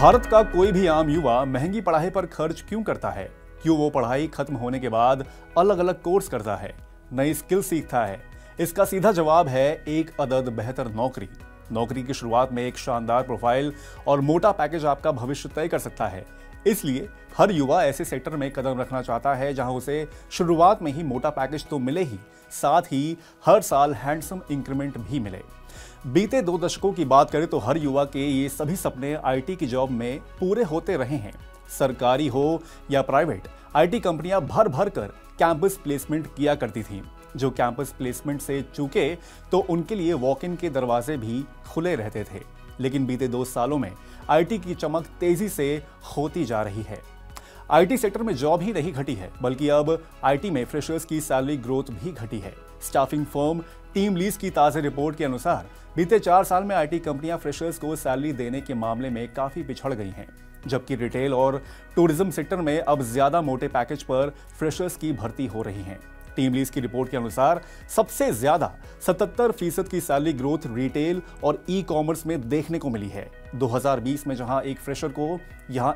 भारत का कोई भी आम युवा महंगी पढ़ाई पर खर्च क्यों करता है? क्यों वो पढ़ाई खत्म होने के बाद अलग अलग कोर्स करता है, नई स्किल सीखता है? इसका सीधा जवाब है एक अदद बेहतर नौकरी। नौकरी की शुरुआत में एक शानदार प्रोफाइल और मोटा पैकेज आपका भविष्य तय कर सकता है। इसलिए हर युवा ऐसे सेक्टर में कदम रखना चाहता है जहां उसे शुरुआत में ही मोटा पैकेज तो मिले ही, साथ ही हर साल हैंडसम इंक्रीमेंट भी मिले। बीते 2 दशकों की बात करें तो हर युवा के ये सभी सपने आईटी की जॉब में पूरे होते रहे हैं। सरकारी हो या प्राइवेट, आईटी कंपनियां भर भर कर कैंपस प्लेसमेंट किया करती थीं। जो कैंपस प्लेसमेंट से चूके तो उनके लिए वॉक इन के दरवाजे भी खुले रहते थे। लेकिन बीते 2 सालों में आईटी की चमक तेजी से होती जा रही है। आईटी सेक्टर में जॉब ही नहीं घटी है, बल्कि अब आईटी में फ्रेशर्स की सैलरी ग्रोथ भी घटी है। स्टाफिंग फर्म टीम लीज की ताज़ा रिपोर्ट के अनुसार बीते 4 साल में आईटी कंपनियां फ्रेशर्स को सैलरी देने के मामले में काफी पिछड़ गई हैं, जबकि रिटेल और टूरिज्म सेक्टर में अब ज्यादा मोटे पैकेज पर फ्रेशर्स की भर्ती हो रही है। टीम लीज की रिपोर्ट के अनुसार सबसे ज्यादा 77% की सैलरी ग्रोथ रिटेल और ई कॉमर्स में देखने को मिली है। 2020 में जहां एक फ्रेशर को यहां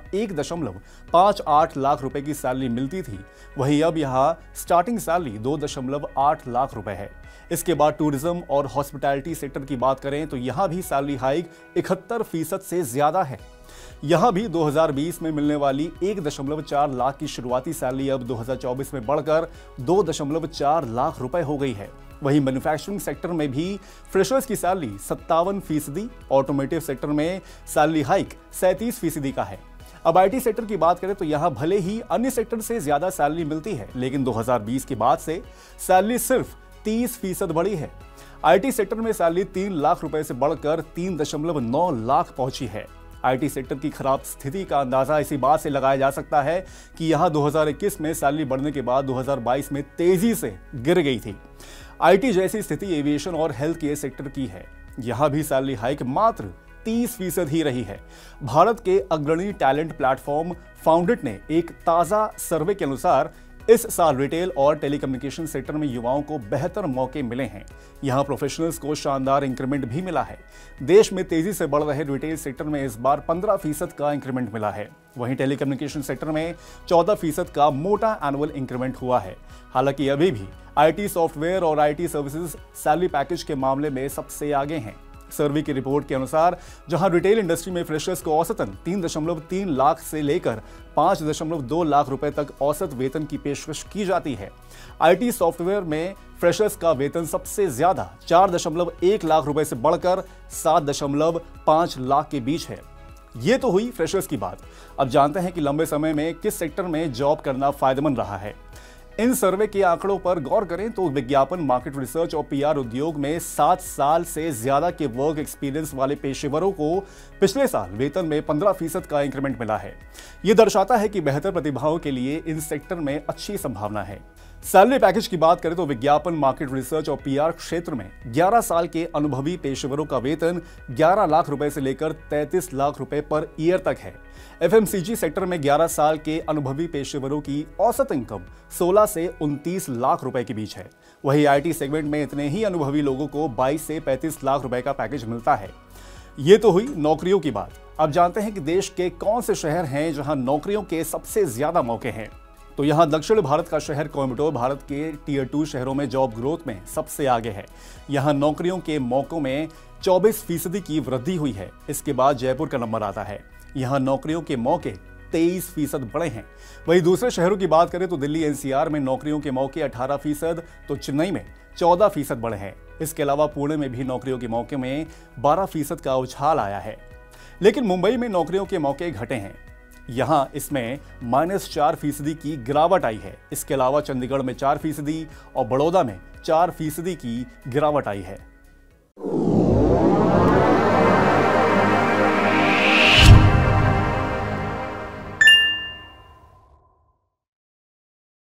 1.58 लाख रुपए की सैलरी मिलती थी, वहीं अब यहां स्टार्टिंग सैलरी 2.8 लाख रुपए है। इसके बाद टूरिज्म और हॉस्पिटैलिटी सेक्टर की बात करें तो यहां भी सैलरी हाइक 71% से ज्यादा है। यहां भी 2020 में मिलने वाली 1.4 लाख की शुरुआती सैलरी अब 2024 में बढ़कर 2.4 लाख रुपए हो गई है। वहीं मैन्युफैक्चरिंग सेक्टर में भी फ्रेशर्स की सैलरी 57%, ऑटोमोटिव सेक्टर में सैलरी हाइक 37% का है। अब आईटी सेक्टर की बात करें तो यहां भले ही अन्य सेक्टर से ज्यादा सैलरी मिलती है, लेकिन 2020 के बाद से सैलरी सिर्फ 30% बढ़ी है। आईटी सेक्टर में सैलरी 3 लाख रुपए से बढ़कर 3.9 लाख पहुंची है। आईटी सेक्टर की खराब स्थिति का अंदाजा इसी बात से लगाया जा सकता है कि यहां 2021 में सैलरी बढ़ने के बाद 2022 में तेजी से गिर गई थी। आईटी जैसी स्थिति एविएशन और हेल्थ केयर सेक्टर की है। यहां भी सैलरी हाइक मात्र 30% ही रही है। भारत के अग्रणी टैलेंट प्लेटफॉर्म फाउंडेट ने एक ताजा सर्वे के अनुसार इस साल रिटेल और टेलीकम्युनिकेशन सेक्टर में युवाओं को बेहतर मौके मिले हैं। यहां प्रोफेशनल्स को शानदार इंक्रीमेंट भी मिला है। देश में तेजी से बढ़ रहे रिटेल सेक्टर में इस बार 15% का इंक्रीमेंट मिला है। वहीं टेलीकम्युनिकेशन सेक्टर में 14% का मोटा एनुअल इंक्रीमेंट हुआ है। हालांकि अभी भी आईटी सॉफ्टवेयर और आईटी सर्विसेज सैलरी पैकेज के मामले में सबसे आगे हैं। सर्वे की रिपोर्ट के अनुसार जहां रिटेल इंडस्ट्री में फ्रेशर्स को औसतन 3.3 लाख से लेकर 5.2 लाख रुपए तक औसत वेतन की पेशकश की जाती है, आईटी सॉफ्टवेयर में फ्रेशर्स का वेतन सबसे ज्यादा 4.1 लाख रुपए से बढ़कर 7.5 लाख के बीच है। ये तो हुई फ्रेशर्स की बात। अब जानते हैं कि लंबे समय में किस सेक्टर में जॉब करना फायदेमंद रहा है। इन सर्वे के आंकड़ों पर गौर करें तो विज्ञापन, मार्केट रिसर्च और पीआर उद्योग में 7 साल से ज्यादा के वर्क एक्सपीरियंस वाले पेशेवरों को पिछले साल वेतन में 15% का इंक्रीमेंट मिला है। यह दर्शाता है कि बेहतर प्रतिभाओं के लिए इन सेक्टर में अच्छी संभावना है। सैलरी पैकेज की बात करें तो विज्ञापन, मार्केट रिसर्च और पीआर क्षेत्र में 11 साल के अनुभवी पेशेवरों का वेतन 11 लाख रुपए से लेकर 33 लाख रुपए पर ईयर तक है। एफएमसीजी सेक्टर में 11 साल के अनुभवी पेशेवरों की औसत इनकम 16 से 29 लाख रुपए के बीच है। वहीं आईटी सेगमेंट में इतने ही अनुभवी लोगों को 22 से 35 लाख रुपए का पैकेज मिलता है। ये तो हुई नौकरियों की बात। अब जानते हैं कि देश के कौन से शहर हैं जहां नौकरियों के सबसे ज्यादा मौके हैं। तो यहां दक्षिण भारत का शहर कोयम्बटूर भारत के टियर 2 शहरों में जॉब ग्रोथ में सबसे आगे है। यहां नौकरियों के मौकों में 24% की वृद्धि हुई है। इसके बाद जयपुर का नंबर आता है। यहां नौकरियों के मौके 23% बढ़े हैं। वहीं दूसरे शहरों की बात करें तो दिल्ली एनसीआर में नौकरियों के मौके 18%, तो चेन्नई में 14% बढ़े हैं। इसके अलावा पुणे में भी नौकरियों के मौके में 12% का उछाल आया है। लेकिन मुंबई में नौकरियों के मौके घटे हैं। यहां इसमें -4% की गिरावट आई है। इसके अलावा चंडीगढ़ में 4% और बड़ौदा में 4% की गिरावट आई है।